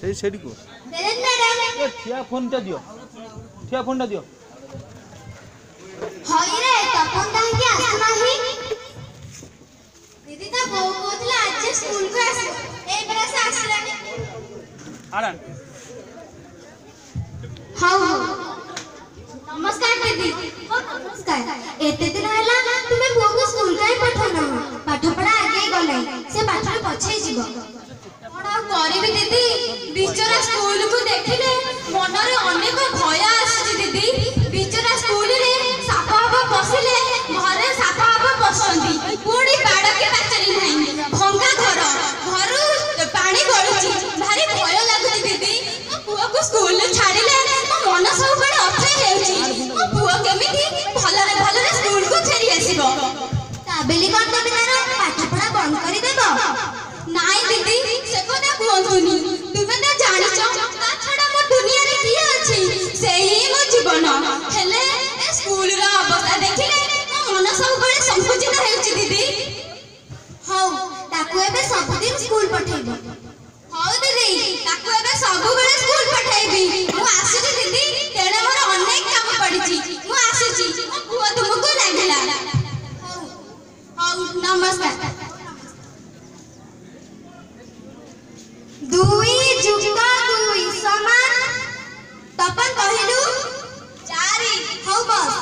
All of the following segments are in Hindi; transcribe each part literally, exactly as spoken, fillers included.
से सेडी को ए ठिया फोन टा दियो ठिया फोन टा दियो हई रे तपन काहे आसना ही दीदी ता बो कोतला आज स्कूल को आस ए बरा से आसलानी आड़ा हां नमस्कार दीदी ओ नमस्कार एते दिन हला तुमे बो को स्कूल काहे पठाना पाठ पढ़ा आगे गलै से पाठ में पछे जीवो कोना करबी दीदी बिचरा स्कूल को देखिले मन रे अनेक भय आसी दीदी बिचरा स्कूल रे सापा बाबा बसिले घरे सापा बाबा बसंती पूरी बाड़ के बाचरी नाही भंगा घर घर पानी गळुची भारी भय लागुची दीदी मो पुआ को स्कूल छाड़िले मो मन सब बड़े अथै हेउची मो पुआ केमिति भलरे भलरे स्कूल को फेरी आसीबो ताबेली कोन तबे तार पाठ पढ़ा बंद करी देबो नाई दीदी से कोना कोंतुनी तुमे त जानिचो ता छडा मो दुनिया रे की अछि सेही मो जीवन हेले स्कूल रा अवस्था देखिले मो मन सब बड़े संकुचित हेउची दीदी हौ ताकू एबे सब दिन स्कूल पठेबो हौ दीदी ताकू एबे सब बेले स्कूल पठाइबी मु आसुची दीदी तेणे मोर अनेक काम पड़िची मु आसुची मो पुआ तुमको लागिला हौ हौ नमस्कार दुई जुक्त दुई समान तपन कहिलु चारि हौ बस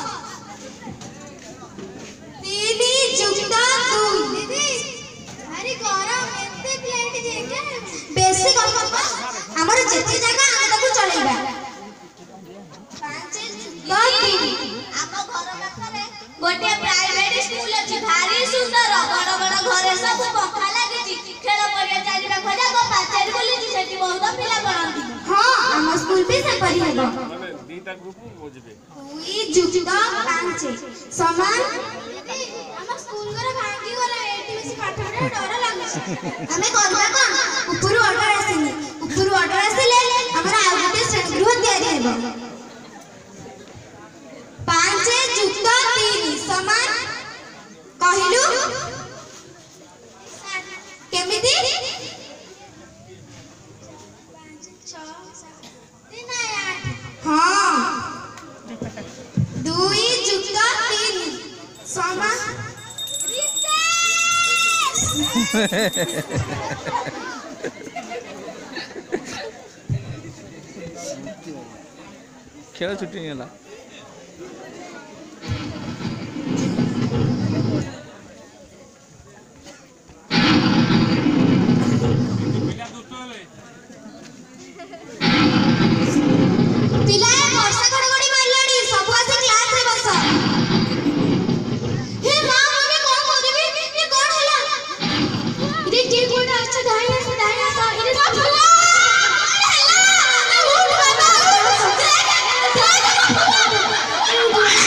तीन जुक्त दुई दीदी भारी गरम एते प्लेट जेके बेसी गरम हमर जेते जगह हम ताकू चलेबा पांच जुक्त तीन हम घर पाखरे गोटे प्राइवेट स्कूल अछि भारी सुंदर बड़ बड़ घरे सब पंखा लागिछि खेल पड़िया चारि पाख जाको पाचेरी बोली सेठी बहुत पिला पढ़ंती हां हम स्कूल भी से पढ़ी हेबो माने दीटा ग्रुप बुझबे दुई जुक्त पांच समान हम स्कूल करे भांगी गला एटी बेसी पाठ पढ़े डर लागछ हमें करबा कोन ऊपर ऑर्डर आसीनी ऊपर ऑर्डर आसीले हमरा आ गोटे श्रेणी गृह दिया हेबो पांच जुक्त तीन समान कहिलु केमिति हाँ दुई जुक्त तीन समान खेल छुट्टी नहीं होला Hello!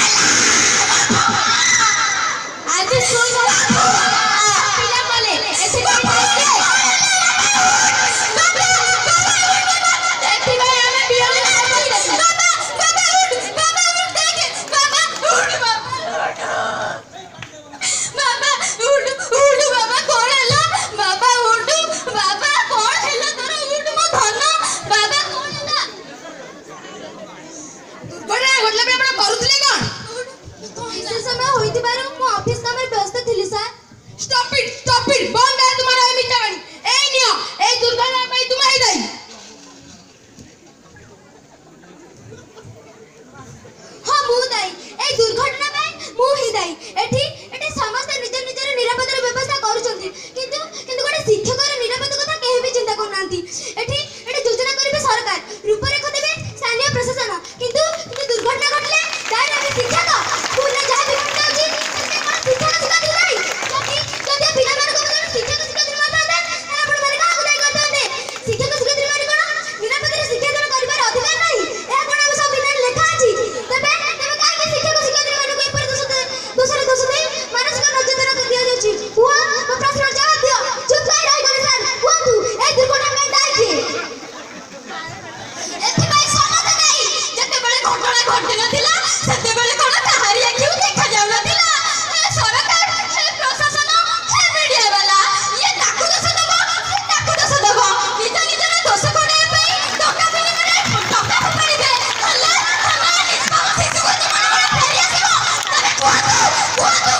କୁହନ୍ତୁ